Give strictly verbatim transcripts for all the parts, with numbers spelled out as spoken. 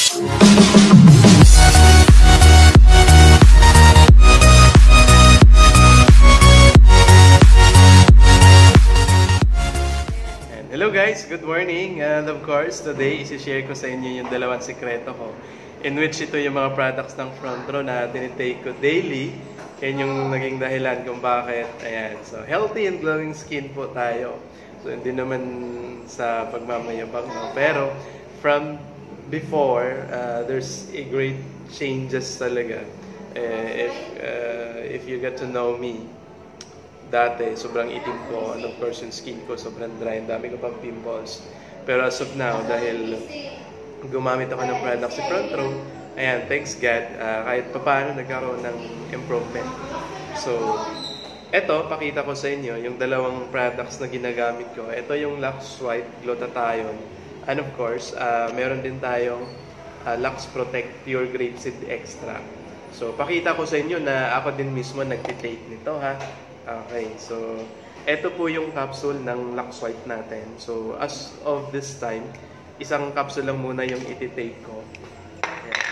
Hello guys, good morning, and of course today isi-share ko sa inyo yung dalawang sikreto ko in which ito yung mga products ng front row na tinitake ko daily. Yan yung naging dahilan kung bakit. Ayan, so healthy and glowing skin po tayo. So hindi naman sa pagmamayabang, no? Pero from before, uh, there's a great changes talaga. Uh, if, uh, if you get to know me, dati, sobrang itim ko, and of course yung skin ko sobrang dry, ang dami ko pang pimples. Pero as of now, dahil gumamit ako ng product sa front row, ayan, thanks God, uh, kahit papaano nagkaroon ng improvement. So, eto, pakita ko sa inyo yung dalawang products na ginagamit ko. Ito yung Luxxe White Glutathione. And of course, uh, meron din tayong uh, Luxxe Protect Pure Grapeseed Extra. So, pakita ko sa inyo na ako din mismo nagtitake nito, ha. Okay, so ito po yung capsule ng Luxxe White natin. So as of this time, isang capsule lang muna yung iti-take ko. Ayan.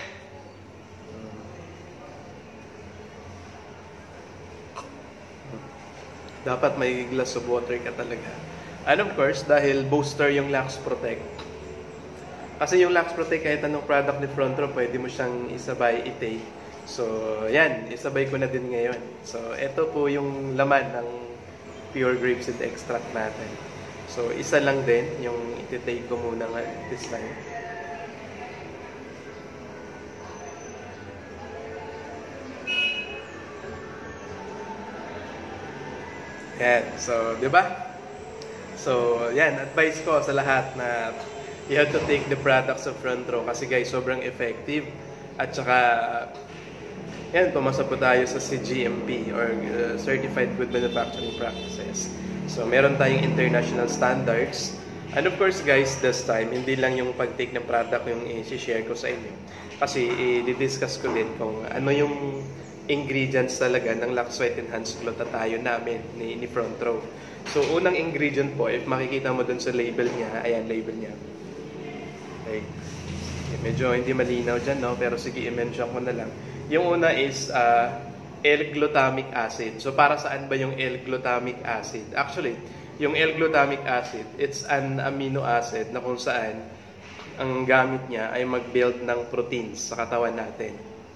Dapat may glass of water ka talaga. And of course, dahil booster yung Luxxe Protect. Kasi yung Luxxe Protect, kahit anong product ni front row, pwede mo siyang isabay i-take. So, yan, isabay ko na din ngayon. So, ito po yung laman ng pure grapeseed extract natin. So, isa lang din yung iti-take ko muna nga this time. Yan, so, di ba? So, yan, advice ko sa lahat na you have to take the products of front row kasi guys, sobrang effective. At saka, yan, pumasa po tayo sa C G M P or uh, Certified Good Manufacturing Practices. So, meron tayong international standards. And of course, guys, this time, hindi lang yung pag-take ng product yung i-share ko sa inyo. Kasi i-discuss ko din kung ano yung ingredients talaga ng Luxxe White Enhanced Glutathione namin ni, ni front row. So, unang ingredient po, if makikita mo dun sa label niya, ayan, label niya. Okay. Medyo hindi malinaw dyan, no? Pero sige, i-mention ko na lang. Yung una is uh, L-glutamic acid. So, para saan ba yung L-glutamic acid? Actually, yung L-glutamic acid, it's an amino acid na kung saan ang gamit niya ay mag-build ng proteins sa katawan natin.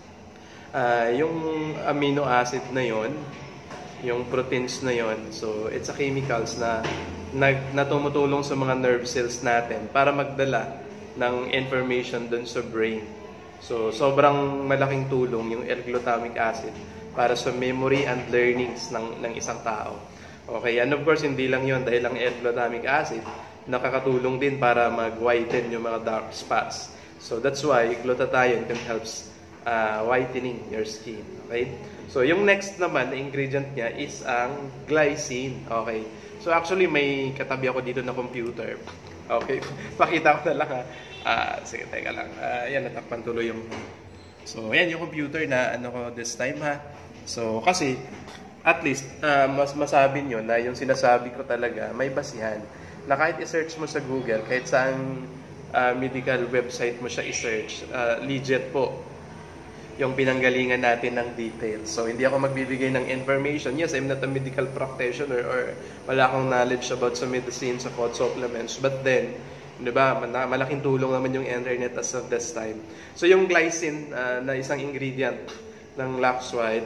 Uh, yung amino acid na yon, yung proteins na yon, so it's a chemicals na, na, na tumutulong sa mga nerve cells natin para magdala ng information dun sa brain. So, sobrang malaking tulong yung L-glutamic acid para sa memory and learnings ng, ng isang tao. Okay, and of course, hindi lang yun dahil ang L-glutamic acid nakakatulong din para mag-whiten yung mga dark spots. So, that's why glutathione can helps uh, whitening your skin. Okay? So, yung next naman na ingredient niya is ang glycine. Okay? So, actually, may katabi ako dito na computer. Okay, pakita ko na lang ha. Ah, sige, teka lang. Ah, yan, natakpan tuloy yung... So, yan yung computer na ano ko this time ha. So, kasi, at least, uh, mas masabi nyo na yung sinasabi ko talaga, may basihan. Na kahit i-search mo sa Google, kahit saan uh, medical website mo siya i-search, uh, legit po yung pinanggalingan natin ng details. So, hindi ako magbibigay ng information. Yes, I'm not a medical practitioner or wala akong knowledge about sa medicine, sa food supplements. But then, di ba, malaking tulong naman yung internet as of this time. So, yung glycine uh, na isang ingredient ng Luxxe White,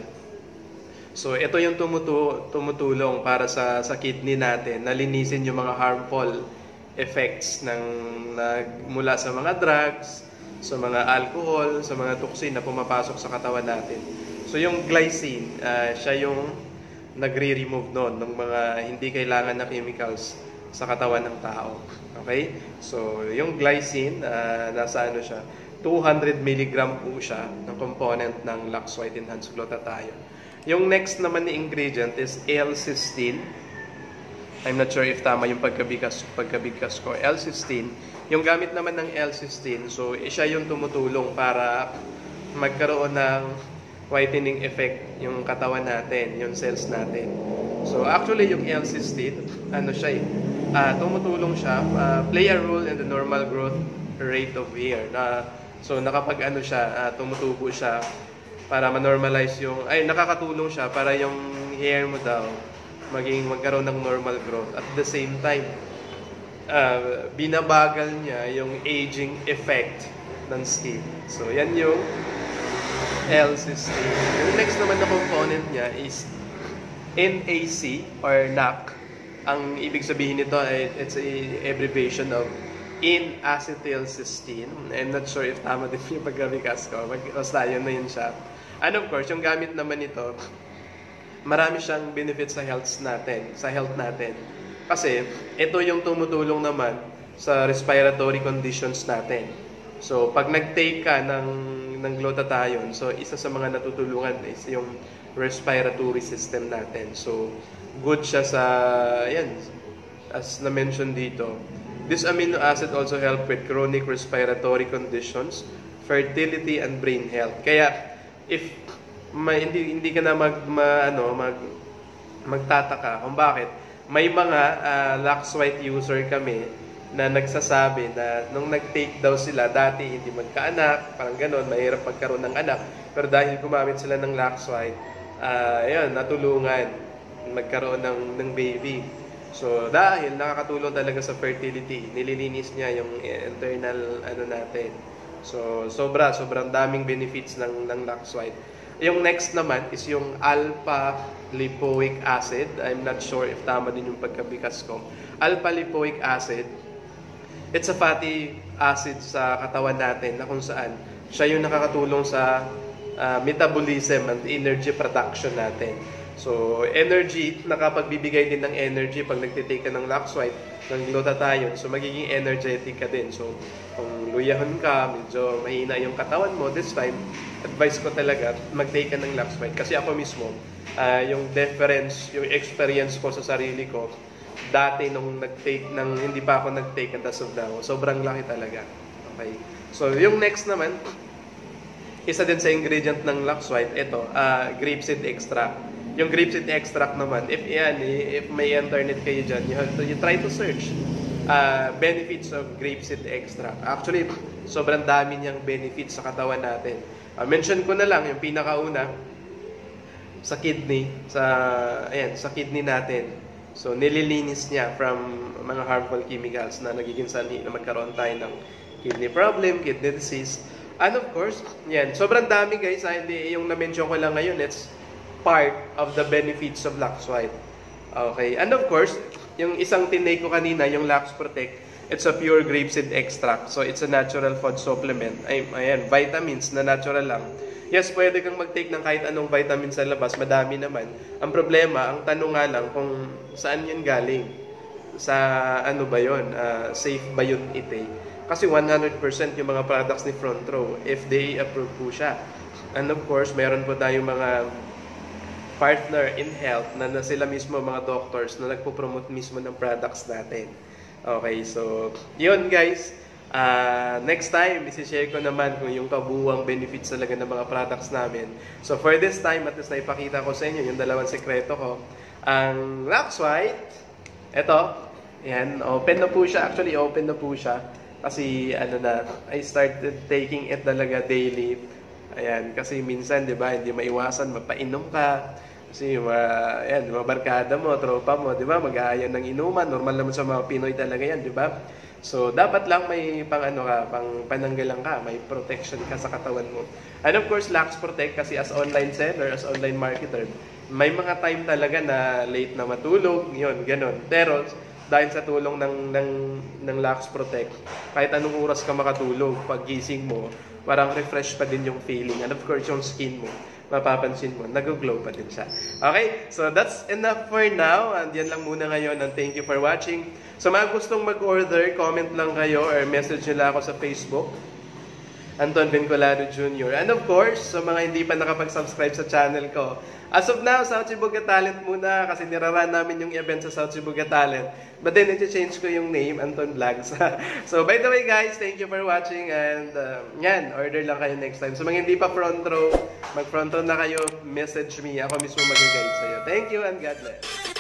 so, ito yung tumutu tumutulong para sa, sa kidney natin na linisin yung mga harmful effects ng, na, mula sa mga drugs, sa mga alcohol, sa mga toxin na pumapasok sa katawan natin. So, yung glycine, uh, siya yung nagre-remove nun ng mga hindi kailangan na chemicals sa katawan ng tao. Okay? So, yung glycine, uh, nasa ano siya, two hundred milligram po siya ng component ng Luxxe White Enhanced Glutathione. Yung next naman na ingredient is L-cysteine. I'm not sure if tama yung pagkabigkas, pagkabigkas ko. L-cysteine. Yung gamit naman ng L-cysteine, so siya yung tumutulong para magkaroon ng whitening effect yung katawan natin, yung cells natin. So actually yung L-cysteine, ano siya eh, uh, tumutulong siya, uh, play a role in the normal growth rate of hair. Na So nakapag ano siya, uh, tumutubo siya para ma-normalize yung, ay nakakatulong siya para yung hair mo daw maging magkaroon ng normal growth. At the same time, uh, binabagal niya yung aging effect ng skin. So yan yung L-cysteine. Yung next naman na component niya is N A C or N A C. Ang ibig sabihin nito ay it's a abbreviation of N-acetylcysteine. I'm not sure if tama din yung pagkabikas ko. Basta yun na yun siya. And of course, yung gamit naman nito, marami siyang benefits sa health natin, sa health natin. Kasi ito yung tumutulong naman sa respiratory conditions natin. So pag nag-take ka ng ng glutathione, so isa sa mga natutulungan is yung respiratory system natin. So good siya sa, ayan, as na-mention dito. This amino acid also help with chronic respiratory conditions, fertility, and brain health. Kaya, if may, hindi, hindi ka na mag, ma, ano, mag, magtataka kung bakit, may mga uh, Luxxe White user kami na nagsasabi na nung nag-take daw sila, dati hindi magkaanak, parang ganon, mahirap magkaroon ng anak. Pero dahil gumamit sila ng Luxxe White, uh, ayun, natulungan magkaroon ng, ng baby. So, dahil nakakatulong talaga sa fertility, nililinis niya yung internal ano natin. So, sobra, sobrang daming benefits ng, ng Luxxe White. Yung next naman is yung alpha-lipoic acid. I'm not sure if tama din yung pagkabikas ko. Alpha-lipoic acid, it's a fatty acid sa katawan natin na kung saan siya yung nakakatulong sa uh, metabolism and energy production natin. So, energy, nakapagbibigay din ng energy pag nagtitake ka ng Luxxe White, ng glutathione. So, magiging energetic ka din. So, kung luyahon ka, medyo mahina yung katawan mo, this time, advice ko talaga, mag-take ka ng Luxxe White. Kasi ako mismo, uh, yung difference, yung experience ko sa sarili ko, dati nung nag-take ng, hindi pa ako nag-take as of now, sobrang laki talaga. Okay. So, yung next naman, isa din sa ingredient ng Luxxe White, ito, uh, grapeseed extract. Yung grapeseed extract naman, if yan, if may internet kayo dyan, you have to, you try to search uh, benefits of grapeseed extract. Actually, sobrang dami niyang benefits sa katawan natin. Uh, mention ko na lang yung pinakauna sa kidney, sa ayan, sa kidney natin. So nililinis niya from mga harmful chemicals na nagiging sanhi na magkaroon tayo ng kidney problem, kidney disease. And of course, yan, sobrang dami guys, ah, hindi yung na-mention ko lang ngayon, it's part of the benefits of Luxxe White. Okay, and of course, yung isang tinake ko kanina, yung Luxxe Protect, it's a pure grapeseed extract. So, it's a natural food supplement. Ay, ayan, vitamins na natural lang. Yes, pwede kang mag-take ng kahit anong vitamin sa labas, madami naman. Ang problema, ang tanong nga lang kung saan yun galing. Sa ano ba yun? Uh, safe ba yun i-take? Kasi one hundred percent yung mga products ni Front Row, F D A approved po siya. And of course, meron po tayong mga partner in health na, na sila mismo mga doctors na nagpo-promote mismo ng products natin. Okay, so yun guys. Uh, next time, isi-share ko naman kung yung kabuuang benefits talaga ng mga products namin. So for this time, at least naipakita ko sa inyo yung dalawang sekreto ko. Ang Luxxe White, ito, yan, open na po siya. Actually, open na po siya. Kasi ano na, I started taking it talaga daily. Ayan, kasi minsan, di ba, hindi maiwasan, mapainom ka. Kasi, uh, ayan, mga barkada mo, tropa mo, di ba, mag-aayaw ng inuman. Normal naman sa mga Pinoy talaga yan, di ba? So, dapat lang may pang ano ka, pang pananggalang ka, may protection ka sa katawan mo. And of course, Luxxe Protect, kasi as online seller, as online marketer, may mga time talaga na late na matulog, yun, ganun. Pero, dahil sa tulong ng, ng, ng Luxxe Protect, kahit anong oras ka makatulog, pag gising mo, parang refresh pa din yung feeling. And of course, yung skin mo, mapapansin mo, nag-glow pa din siya. Okay, so that's enough for now. And yan lang muna ngayon. And thank you for watching. So mga gustong mag-order, comment lang kayo or message nila ako sa Facebook. Anton Vincolado Junior And of course, sa mga hindi pa nakapag-subscribe sa channel ko, as of now, South Cebu Got Talent muna kasi niraran namin yung event sa South Cebu Got Talent. But then, i-change ko yung name, Anton Vlogs. So, by the way guys, thank you for watching and uh, yan, order lang kayo next time. So, mga hindi pa front row, mag-front row na kayo, message me. Ako mismo mag-guide sa'yo. Thank you and God bless.